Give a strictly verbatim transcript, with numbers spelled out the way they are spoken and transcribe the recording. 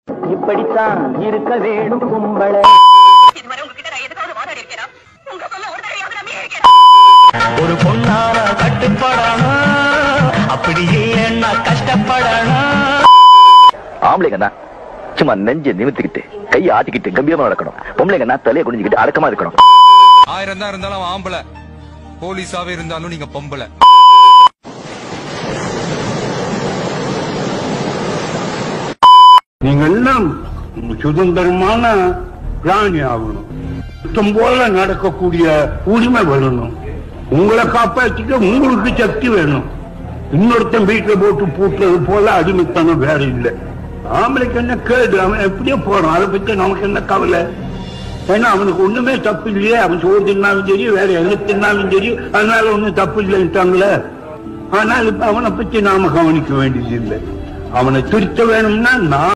இப்படித்தான் இருக்க வேணும் கும்பல. ஒரு பொண்ணான கட்டுப்படணும், அப்படி இல்லைன்னா கஷ்டப்படணும். ஆம்பளைங்கன்னா சும்மா நெஞ்ச நிமித்திக்கிட்டு கையை ஆட்டிக்கிட்டு கம்பீரமா நடக்கணும். பொம்பளைங்கன்னா தலையை குனிஞ்சுக்கிட்டு அடக்கமா இருக்கணும். ஆயிரம் தான் இருந்தாலும் ஆம்பளை, போலீஸாவே இருந்தாலும் நீங்க பொம்பளை. நீங்க எல்லாம் சுதந்திரமான பிராணி ஆகணும். சுத்தம் போல நடக்கக்கூடிய உரிமை வரணும். உங்களை காப்பாற்றிக்க உங்களுக்கு சக்தி வேணும். இன்னொருத்தன் வீட்டுல போட்டு பூட்டுறது போல அடிமைத்தனம் வேற இல்லை. ஆம்பளைக்கு என்ன கேடு, அவன் எப்படியோ போறான், அதை பத்தி நமக்கு என்ன கவலை? ஏன்னா அவனுக்கு ஒண்ணுமே தப்பு இல்லையே. அவன் சோறு தின்னாலும் சரி, வேற எங்க தின்னாலும் சரி, அதனால ஒண்ணும் தப்பு இல்லைன்ட்டாங்களே. ஆனால் இப்ப அவனை பத்தி நாம கவனிக்க வேண்டியது இல்லை. அவனை திருத்த வேணும்னா நான்